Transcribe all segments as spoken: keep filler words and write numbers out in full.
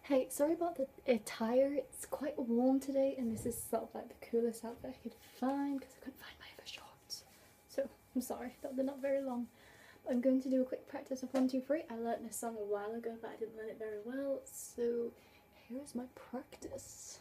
Hey, sorry about the attire. It's quite warm today, and this is sort of like the coolest outfit I could find because I couldn't find my other shorts. So I'm sorry that they're not very long. But I'm going to do a quick practice of one, two, three. I learnt this song a while ago, but I didn't learn it very well. So here is my practice.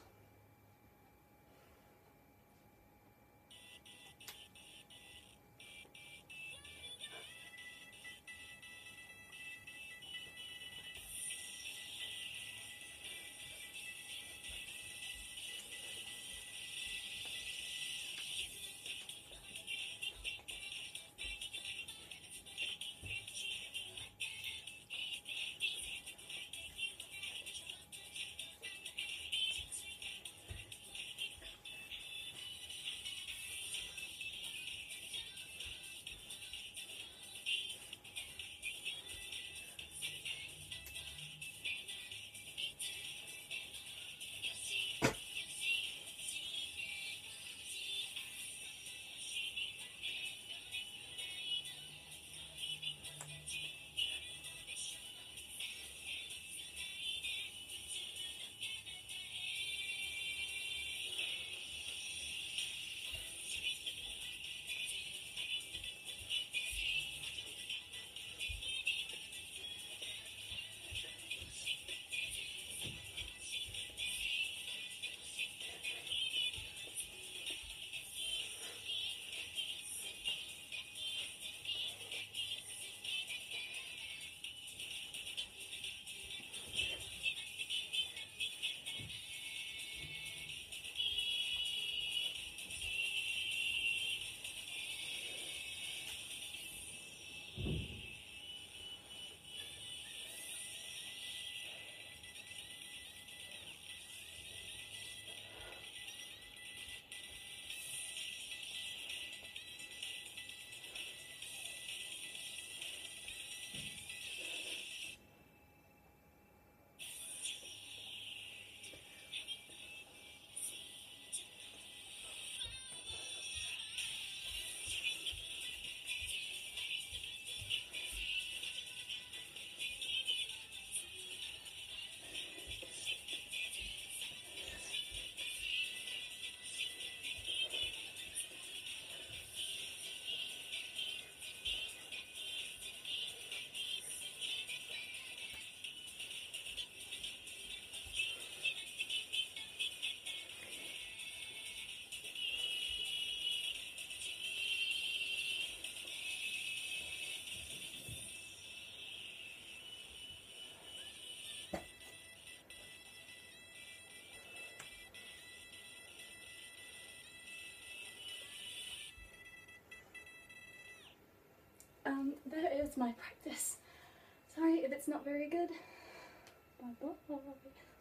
Um, there is my practice. Sorry if it's not very good. Bye bye.